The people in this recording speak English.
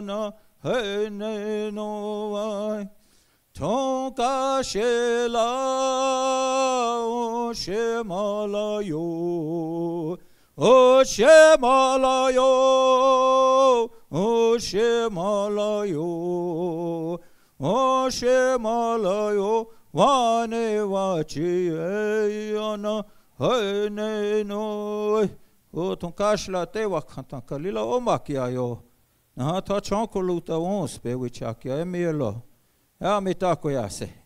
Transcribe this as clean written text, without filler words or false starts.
na hey ne no vai Tonka shela o shemalayo O shemalayo O shemalayo O shemalayo Wane wachi ana hey ne no O tonka shla te wakanta kalila o makiayo Na ta chankoluta ons pe wichakia emielo. Ja, mitä koja se.